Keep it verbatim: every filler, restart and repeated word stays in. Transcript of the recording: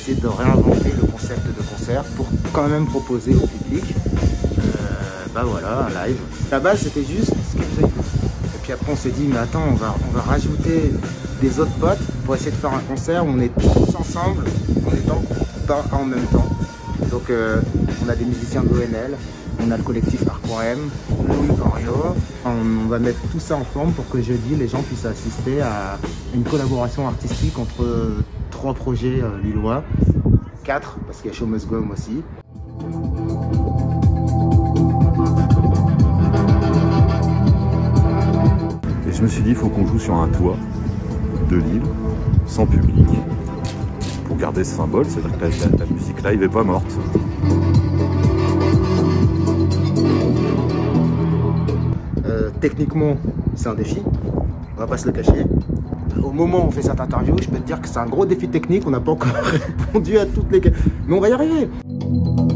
essayer de réinventer le concept de concert pour quand même proposer au public, euh, bah voilà, un live. À la base, c'était juste Skip the Youth. Et puis après, on s'est dit, mais attends, on va, on va rajouter des autres potes pour essayer de faire un concert où on est tous ensemble, en étant pas en même temps. Donc, euh, on a des musiciens de l'O N L, on a le collectif Arc M, Louis Henriot. On va mettre tout ça en forme pour que jeudi, les gens puissent assister à une collaboration artistique entre trois projets euh, lillois, quatre, parce qu'il y a Show Must Go On aussi. Et je me suis dit, il faut qu'on joue sur un toit de Lille, sans public, pour garder ce symbole, c'est-à-dire que la, la, la musique live n'est pas morte. Euh, techniquement, c'est un défi, on va pas se le cacher. Au moment où on fait cette interview, je peux te dire que c'est un gros défi technique, on n'a pas encore répondu à toutes les questions, mais on va y arriver.